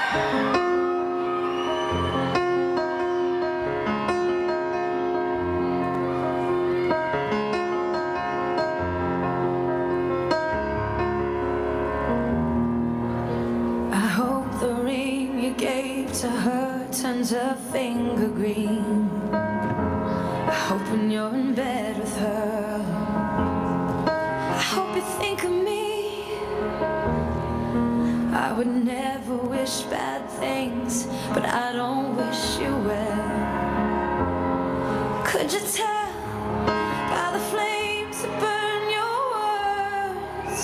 I hope the ring you gave to her turns her finger green. I hope when you're in bed with her, I hope you think of me. I would never wish bad things, but I don't wish you well. Could you tell by the flames that burn your words?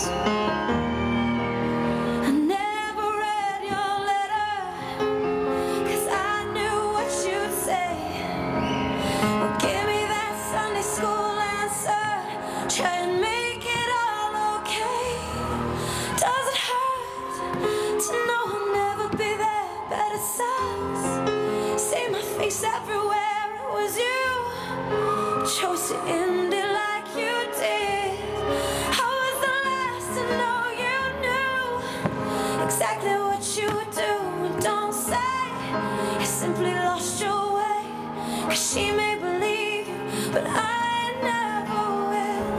I never read your letter, 'cause I knew what you'd say. Well, give me that Sunday school answer, try and make it all okay. Does it hurt to know I'll never be there? But it sucks. See my face everywhere, it was you. Chose to end it like you did. I was the last to know you knew exactly what you would do. And don't say you simply lost your way, 'cause she may believe you, but I never will.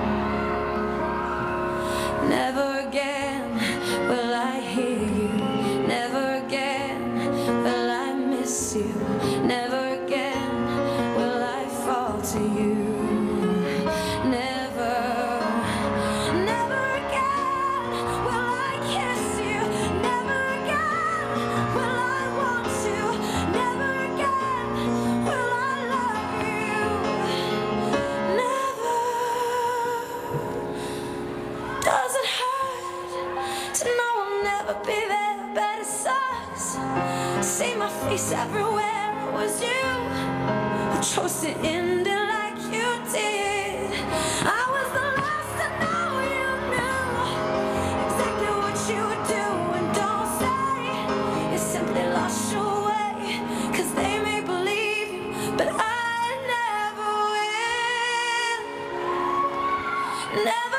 Never again will I hear you. Never again will I miss you. Never again will I fall to you. Never, never again will I kiss you. Never again will I want to. Never again will I love you. Never. Does it hurt to know I'll never be there? But it sucks. See my face everywhere, it was you who chose to end it like you did. I was the last to know you knew exactly what you would do. And don't say you simply lost your way, 'cause they may believe you, but I never will. Never.